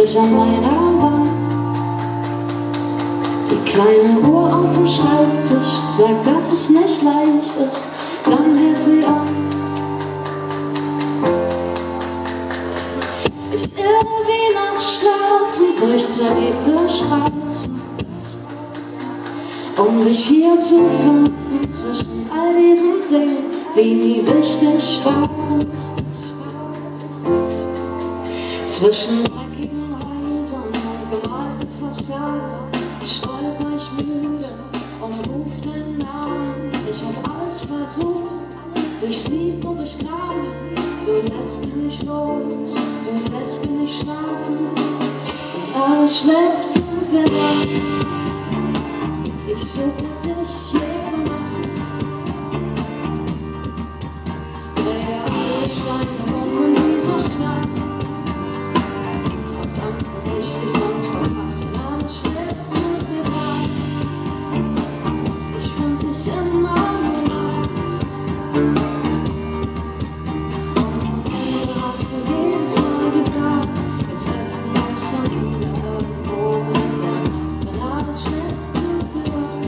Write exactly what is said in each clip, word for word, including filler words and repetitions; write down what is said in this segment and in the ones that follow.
sich an meiner Wand. Die kleine Uhr auf dem Schreibtisch sagt, dass es nicht leicht ist, dann hält sie an. Ich irre wie nach Schlafen durch zerlebte Straßen, um dich hier zu finden zwischen all diesen Dingen, die nie wichtig waren. Zwischen dreckigen Häusern und gemalten Fassaden stolper ich müde und ruf den Namen. Ich hab alles versucht, durchsiebt und durchgraben. Du lässt mich nicht los, du lässt mich nicht schlafen. Und alles schläft sind wir wach. Ich suche dich jede Nacht, drehe alle Steine um in dieser Stadt, aus Angst, dass ich dich sonst verpasse. Und alles schläft sind wir wach. Ich find dich immer nur nachts. Und am Ende hast du jedes Mal gesagt, wir treffen uns dann wieder irgendwo in der Nacht. Wenn alles schläft sind wir wach.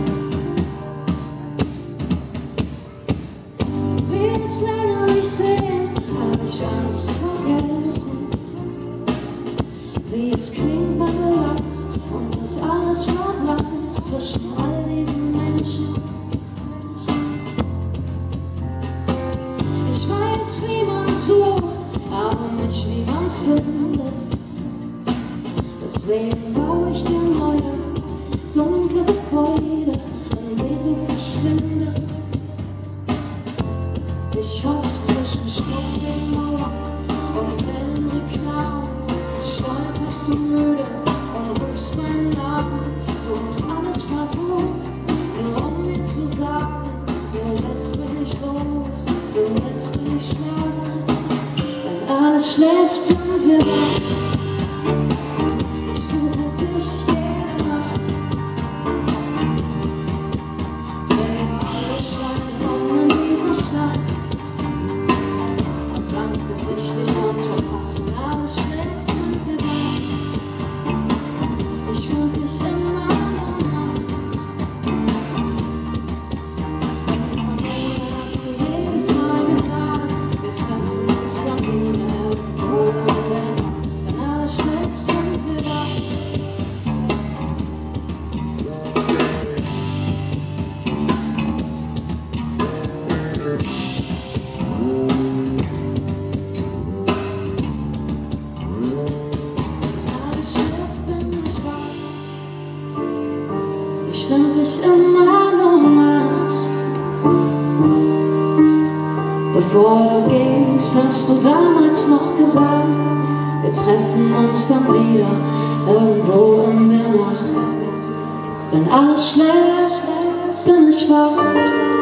Will ich länger nicht sehen, hab ich Angst zu vergessen, wie es klingt, wenn du lachst und das alles verblasst zwischen all diesen Menschen. Ich weiß, wie man sucht, aber nicht, wie man findet. Deswegen baue ich dir neue, dunkle Gebäude, in denen du verschwindest. Ich hoffe zwischen schmutzigen Mauern und hellen Reklamen stolperst du müde und rufst meinen Namen. Du hast alles versucht, nur um mir zu sagen, du lässt mich nicht los, du lässt mich nicht schlafen. Wenn alles schläft, sind wir wach. Ich suche dich jede Nacht, drehe alle Steine um in dieser Stadt, aus Angst, dass ich dich sonst verpasse. Und alles schläft, sind wir wach. Ich find dich immer nur nachts. Und am Ende hast du jedes Mal gesagt, wir treffen uns dann wieder irgendwo in der Nacht. Wenn alles schläft, sind wir wach. Alles schläft, bin ich wach. Ich find dich immer nur nachts. Bevor du gingst, hast du damals noch gesagt, wir treffen uns dann wieder irgendwo in der Nacht. Wenn alles schläft, bin ich wach.